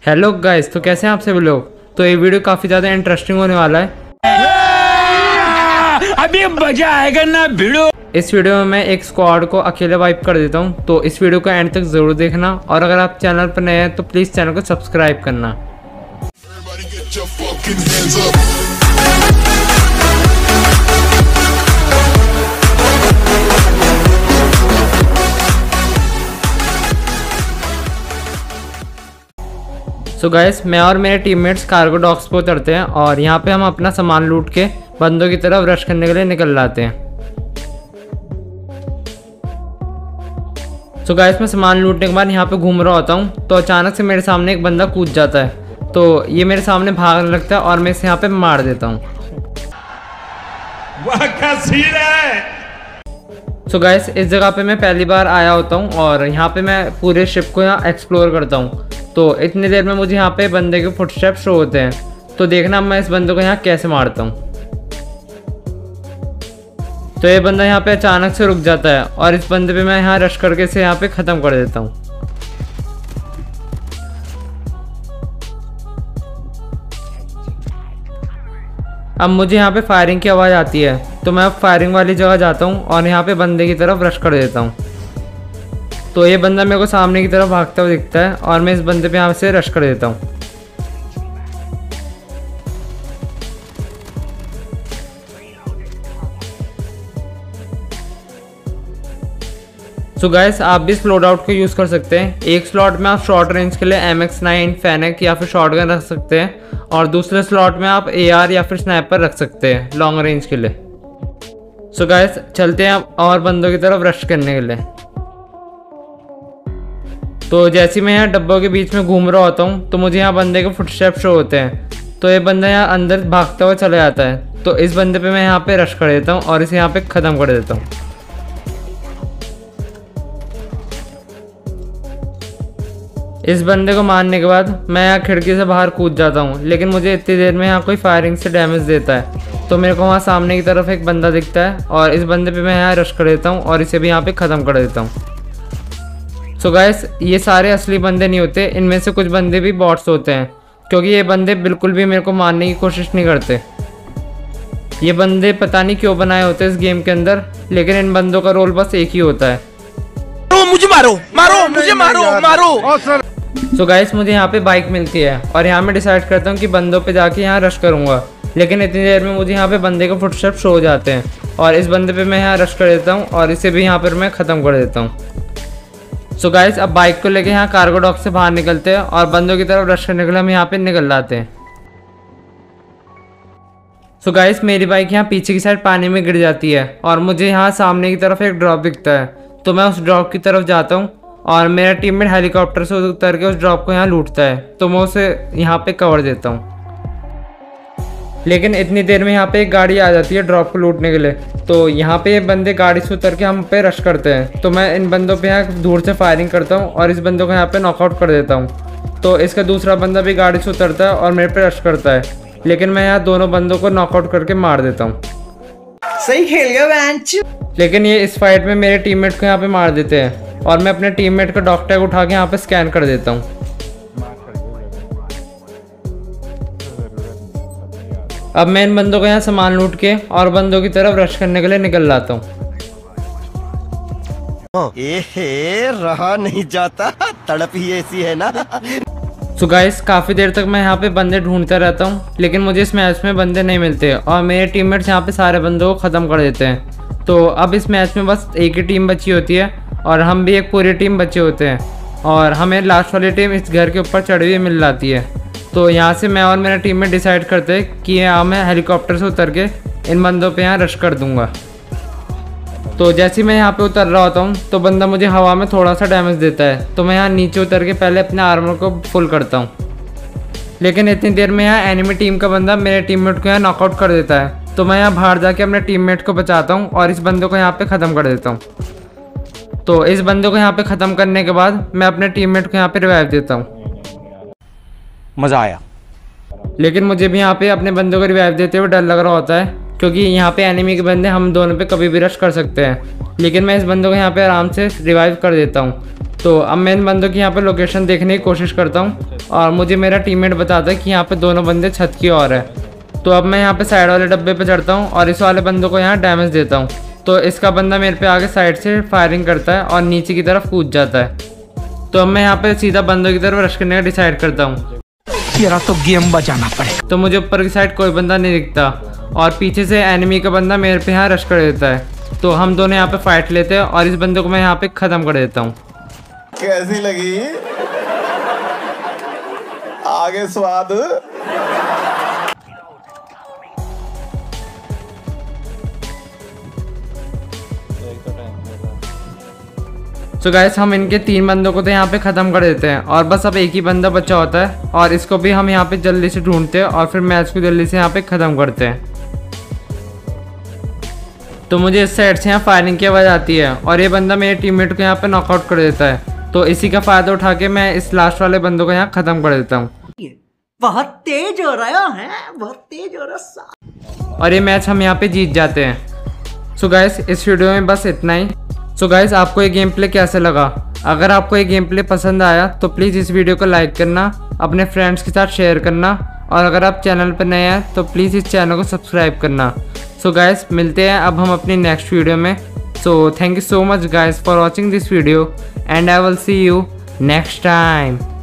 Hello guys, तो कैसे हैं आप सभी लोग। तो ये वीडियो काफ़ी ज़्यादा इंटरेस्टिंग होने वाला है। अभी मजा आएगा ना भिड़ो। इस वीडियो में मैं एक स्क्वाड को अकेले वाइप कर देता हूं, तो इस वीडियो को एंड तक ज़रूर देखना। और अगर आप चैनल पर नए हैं तो प्लीज़ चैनल को सब्सक्राइब करना। सो गाइस, मैं और मेरे टीममेट्स कार्गो डॉक्स पे उतरते हैं और यहाँ पे हम अपना सामान लूट के बंदों की तरफ रश करने के लिए निकल जाते हैं। सो गाइस, मैं सामान लूटने के बाद यहाँ पे घूम रहा होता हूँ तो अचानक से मेरे सामने एक बंदा कूद जाता है। तो ये मेरे सामने भागने लगता है और मैं इसे यहाँ पे मार देता हूँ। सो गाइस, इस जगह पे मैं पहली बार आया होता हूँ और यहाँ पे मैं पूरे शिप को यहाँ एक्सप्लोर करता हूँ। तो इतनी देर में मुझे यहाँ पे बंदे के फुटस्टेप शो होते हैं। तो देखना मैं इस बंदे को यहाँ कैसे मारता हूँ। तो ये बंदा यहाँ पे अचानक से रुक जाता है और इस बंदे पे मैं यहाँ रश करके इसे यहाँ पे ख़त्म कर देता हूँ। अब मुझे यहाँ पे फायरिंग की आवाज़ आती है तो मैं अब फायरिंग वाली जगह जाता हूँ और यहाँ पे बंदे की तरफ रश कर देता हूँ। तो ये बंदा मेरे को सामने की तरफ भागता हुआ दिखता है और मैं इस बंदे पे यहाँ से रश कर देता हूँ। सो गाइस, आप भी इस लोड आउट को यूज़ कर सकते हैं। एक स्लॉट में आप शॉर्ट रेंज के लिए MX9, फैनेक या फिर शॉटगन रख सकते हैं और दूसरे स्लॉट में आप AR या फिर स्नाइपर रख सकते हैं लॉन्ग रेंज के लिए। सो गाइस, चलते हैं और बंदों की तरफ रश करने के लिए। तो जैसे मैं यहाँ डब्बों के बीच में घूम रहा होता हूँ तो मुझे यहाँ बंदे के फुटस्टेप शो होते हैं। तो ये बंदा यहाँ अंदर भागता हुआ चला जाता है। तो इस बंदे पे मैं यहाँ पे रश कर देता हूँ और इसे यहाँ पे ख़त्म कर देता हूँ। इस बंदे को मारने के बाद मैं यहाँ खिड़की से बाहर कूद जाता हूँ, लेकिन मुझे इतनी देर में यहाँ कोई फायरिंग से डैमेज देता है। तो मेरे को वहाँ सामने की तरफ एक बंदा दिखता है और इस बंदे पे मैं यहाँ रश कर देता हूँ और इसे भी यहाँ पे ख़त्म कर देता हूँ। सो गाइस, ये सारे असली बंदे नहीं होते, इनमें से कुछ बंदे भी बॉट्स होते हैं, क्योंकि ये बंदे बिल्कुल भी मेरे को मारने की कोशिश नहीं करते। ये बंदे पता नहीं क्यों बनाए होते इस गेम के अंदर, लेकिन इन बंदों का रोल बस एक ही होता है, मुझे मारो मारो मुझे मारो मारो। सो गाइस, मुझे यहाँ पे बाइक मिलती है और यहाँ मैं डिसाइड करता हूँ कि बंदों पे जाके यहाँ रश करूँगा। लेकिन इतनी देर में मुझे यहाँ पे बंदे के फुटस्टेप शो हो जाते हैं और इस बंदे पे मैं यहाँ रश कर देता हूँ और इसे भी यहाँ पर मैं ख़त्म कर देता हूँ। सो गाइस, अब बाइक को लेके यहाँ कार्गो डॉक से बाहर निकलते हैं और बंदों की तरफ रश करने के लिए हम यहाँ पे निकल जाते हैं। सो गाइस, मेरी बाइक यहाँ पीछे की साइड पानी में गिर जाती है और मुझे यहाँ सामने की तरफ एक ड्रॉप दिखता है। तो मैं उस ड्रॉप की तरफ जाता हूँ और मेरा टीममेट हेलीकॉप्टर से उतर के उस ड्रॉप को यहाँ लूटता है। तो मैं उसे यहाँ पे कवर देता हूँ। लेकिन इतनी देर में यहाँ पे एक गाड़ी आ जाती है ड्रॉप को लूटने के लिए। तो यहाँ पे ये बंदे गाड़ी से उतर के हम पे रश करते हैं। तो मैं इन बंदों पे यहाँ दूर से फायरिंग करता हूँ और इस बंदों को यहाँ पे नॉकआउट कर देता हूँ। तो इसका दूसरा बंदा भी गाड़ी से उतरता है और मेरे पे रश करता है, लेकिन मैं यहाँ दोनों बंदों को नॉकआउट करके मार देता हूँ। सही खेल गया बेंच। लेकिन ये इस फाइट में मेरे टीममेट को यहाँ पे मार देते हैं और मैं अपने टीममेट का डॉग टैग उठा के यहाँ पे स्कैन कर देता हूँ। अब मैं इन बंदों को यहाँ सामान लूट के और बंदों की तरफ रश करने के लिए निकल जाता हूँ। रहा नहीं जाता, तड़प ही ऐसी है ना। सो गाइस, काफ़ी देर तक मैं यहाँ पे बंदे ढूंढता रहता हूँ, लेकिन मुझे इस मैच में बंदे नहीं मिलते और मेरे टीममेट्स यहाँ पे सारे बंदों को ख़त्म कर देते हैं। तो अब इस मैच में बस एक ही टीम बची होती है और हम भी एक पूरी टीम बचे होते हैं और हमें लास्ट वाली टीम इस घर के ऊपर चढ़ी हुई मिल जाती है। तो यहाँ से मैं और मेरा टीममेट डिसाइड करते हैं कि यहाँ मैं हेलीकॉप्टर से उतर के इन बंदों पे यहाँ रश कर दूँगा। तो जैसे ही मैं यहाँ पे उतर रहा होता हूँ तो बंदा मुझे हवा में थोड़ा सा डैमेज देता है। तो मैं यहाँ नीचे उतर के पहले अपने आर्मर को फुल करता हूँ, लेकिन इतनी देर में यहाँ एनिमी टीम का बंदा मेरे टीममेट को यहाँ नॉकआउट कर देता है। तो मैं यहाँ बाहर जाके अपने टीममेट को बचाता हूँ और इस बंदे को यहाँ पे ख़त्म कर देता हूँ। तो इस बंदे को यहाँ पे ख़त्म करने के बाद मैं अपने टीममेट को यहाँ पे रिवाइव देता हूँ। मज़ा आया। लेकिन मुझे भी यहाँ पे अपने बंदों को रिवाइव देते हुए डर लग रहा होता है क्योंकि यहाँ पे एनिमी के बंदे हम दोनों पे कभी भी रश कर सकते हैं। लेकिन मैं इस बंदों को यहाँ पे आराम से रिवाइव कर देता हूँ। तो अब मैं इन बंदों की यहाँ पे लोकेशन देखने की कोशिश करता हूँ और मुझे मेरा टीममेट बताता है कि यहाँ पे दोनों बंदे छत की ओर है। तो अब मैं यहाँ पे साइड वाले डब्बे पे चढ़ता हूँ और इस वाले बंदों को यहाँ डैमेज देता हूँ। तो इसका बंदा मेरे पे आगे साइड से फायरिंग करता है और नीचे की तरफ कूद जाता है। तो अब मैं यहाँ पे सीधा बंदों की तरफ रश करने का डिसाइड करता हूँ। तेरा तो गेम बजाना पड़ेगा। तो मुझे ऊपर की साइड कोई बंदा नहीं दिखता और पीछे से एनिमी का बंदा मेरे पे यहाँ रश कर देता है। तो हम दोनों यहाँ पे फाइट लेते हैं और इस बंदे को मैं यहाँ पे ख़त्म कर देता हूँ। कैसी लगी आगे स्वाद? तो गाइस हम इनके 3 बंदों को तो यहाँ पे ख़त्म कर देते हैं और बस अब एक ही बंदा बचा होता है और इसको भी हम यहाँ पे जल्दी से ढूंढते हैं और फिर मैच को जल्दी से यहाँ पे ख़त्म करते हैं। तो मुझे इस साइड से यहाँ फायरिंग की आवाज़ आती है और ये बंदा मेरे टीममेट को यहाँ पे नॉकआउट कर देता है। तो इसी का फ़ायदा उठा के मैं इस लास्ट वाले बंदों को यहाँ ख़त्म कर देता हूँ। बहुत तेज हो रहा है, बहुत तेज हो रहा। और ये मैच हम यहाँ पे जीत जाते हैं। सो गाइस इस वीडियो में बस इतना ही। सो गाइस आपको ये गेम प्ले कैसे लगा? अगर आपको ये गेम प्ले पसंद आया तो प्लीज़ इस वीडियो को लाइक करना, अपने फ्रेंड्स के साथ शेयर करना और अगर आप चैनल पर नए हैं तो प्लीज़ इस चैनल को सब्सक्राइब करना। सो गाइस मिलते हैं अब हम अपनी नेक्स्ट वीडियो में। So thank you so much guys for watching this video and I will see you next time.